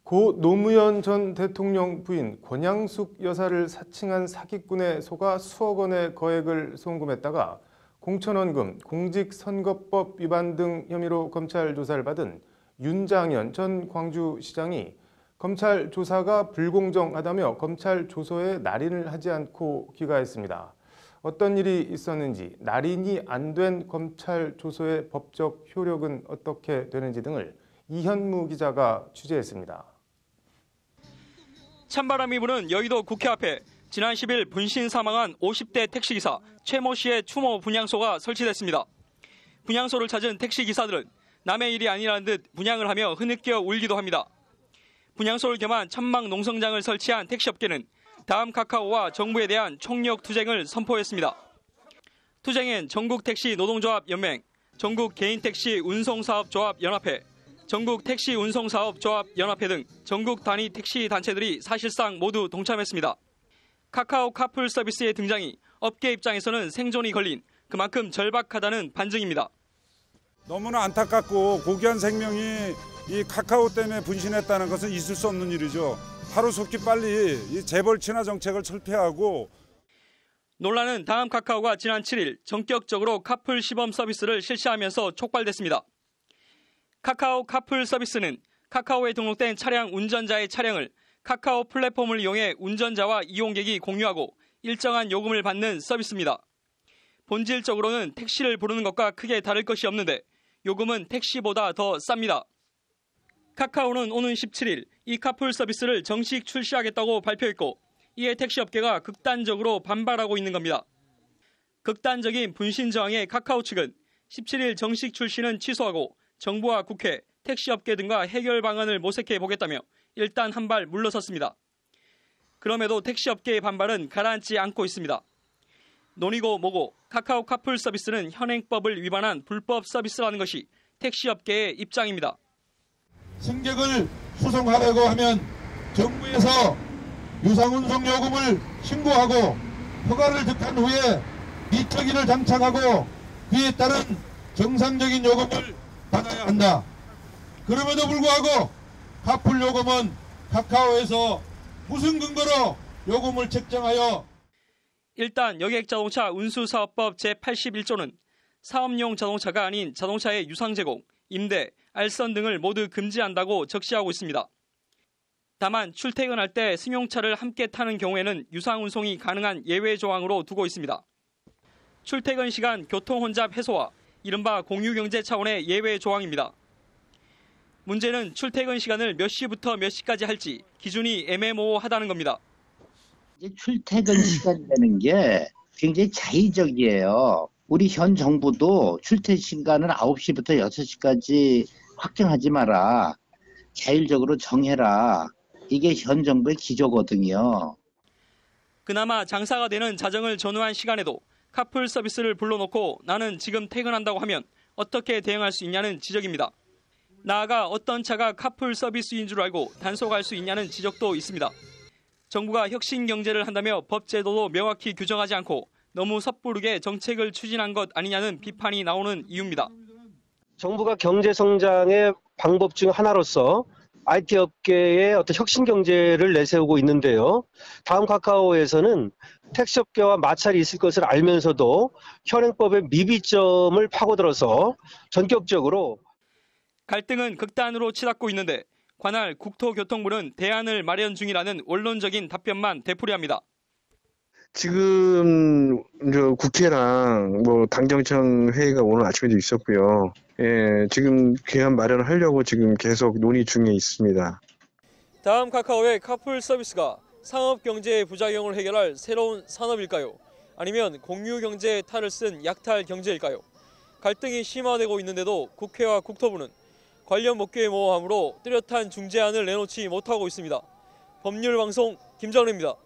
고 노무현 전 대통령 부인 권양숙 여사를 사칭한 사기꾼에 속아 수억 원의 거액을 송금했다가 공천원금, 공직선거법 위반 등 혐의로 검찰 조사를 받은 윤장현 전 광주시장이 검찰 조사가 불공정하다며 검찰 조서에 날인을 하지 않고 귀가했습니다. 어떤 일이 있었는지, 날인이 안 된 검찰 조서의 법적 효력은 어떻게 되는지 등을 이현무 기자가 취재했습니다. 찬바람이 부는 여의도 국회 앞에 지난 10일 분신 사망한 50대 택시기사 최모 씨의 추모 분향소가 설치됐습니다. 분향소를 찾은 택시기사들은 남의 일이 아니라는 듯 분향을 하며 흐느껴 울기도 합니다. 분향소를 겸한 천막 농성장을 설치한 택시업계는 다음 카카오와 정부에 대한 총력 투쟁을 선포했습니다. 투쟁엔 전국택시노동조합연맹, 전국개인택시운송사업조합연합회, 전국택시운송사업조합연합회 등 전국 단위 택시 단체들이 사실상 모두 동참했습니다. 카카오 카풀 서비스의 등장이 업계 입장에서는 생존이 걸린 그만큼 절박하다는 반증입니다. 너무나 안타깝고 고귀한 생명이 이 카카오 때문에 분신했다는 것은 있을 수 없는 일이죠. 하루속히 빨리 이 재벌 친화 정책을 철폐하고. 논란은 다음 카카오가 지난 7일 전격적으로 카풀 시범 서비스를 실시하면서 촉발됐습니다. 카카오 카풀 서비스는 카카오에 등록된 차량 운전자의 차량을 카카오 플랫폼을 이용해 운전자와 이용객이 공유하고 일정한 요금을 받는 서비스입니다. 본질적으로는 택시를 부르는 것과 크게 다를 것이 없는데 요금은 택시보다 더 쌉니다. 카카오는 오는 17일 이 카풀 서비스를 정식 출시하겠다고 발표했고 이에 택시업계가 극단적으로 반발하고 있는 겁니다. 극단적인 분신 저항의 카카오 측은 17일 정식 출시는 취소하고 정부와 국회, 택시업계 등과 해결 방안을 모색해 보겠다며 일단 한 발 물러섰습니다. 그럼에도 택시업계의 반발은 가라앉지 않고 있습니다. 논의고 뭐고 카카오 카풀 서비스는 현행법을 위반한 불법 서비스라는 것이 택시업계의 입장입니다. 승객을 수송하려고 하면 정부에서 유상운송 요금을 신고하고 허가를 득한 후에 미터기를 장착하고 그에 따른 정상적인 요금을 받아야 한다. 그럼에도 불구하고 카풀 요금은 카카오에서 무슨 근거로 요금을 책정하여. 일단 여객자동차 운수사업법 제81조는 사업용 자동차가 아닌 자동차의 유상 제공, 임대, 알선 등을 모두 금지한다고 적시하고 있습니다. 다만 출퇴근할 때 승용차를 함께 타는 경우에는 유상 운송이 가능한 예외 조항으로 두고 있습니다. 출퇴근 시간 교통 혼잡 해소와 이른바 공유경제 차원의 예외 조항입니다. 문제는 출퇴근 시간을 몇 시부터 몇 시까지 할지 기준이 애매모호하다는 겁니다. 이제 출퇴근 시간이라는 게 굉장히 자의적이에요. 우리 현 정부도 출퇴근 시간을 9시부터 6시까지 확정하지 마라. 자율적으로 정해라. 이게 현 정부의 기조거든요. 그나마 장사가 되는 자정을 전후한 시간에도 카풀 서비스를 불러놓고 나는 지금 퇴근한다고 하면 어떻게 대응할 수 있냐는 지적입니다. 나아가 어떤 차가 카풀 서비스인 줄 알고 단속할 수 있냐는 지적도 있습니다. 정부가 혁신 경제를 한다며 법 제도도 명확히 규정하지 않고 너무 섣부르게 정책을 추진한 것 아니냐는 비판이 나오는 이유입니다. 정부가 경제 성장의 방법 중 하나로서 IT 업계의 어떤 혁신 경제를 내세우고 있는데요. 다음 카카오에서는 택시업계와 마찰이 있을 것을 알면서도 현행법의 미비점을 파고들어서 전격적으로 갈등은 극단으로 치닫고 있는데 관할 국토교통부는 대안을 마련 중이라는 원론적인 답변만 되풀이합니다. 지금 국회랑 당정청 회의가 오늘 아침에도 있었고요. 예, 지금 개헌 마련을 하려고 지금 계속 논의 중에 있습니다. 다음 카카오의 카풀 서비스가 상업 경제의 부작용을 해결할 새로운 산업일까요? 아니면 공유 경제의 탈을 쓴 약탈 경제일까요? 갈등이 심화되고 있는데도 국회와 국토부는 관련 법규의 모호함으로 뚜렷한 중재안을 내놓지 못하고 있습니다. 법률방송 김정래입니다.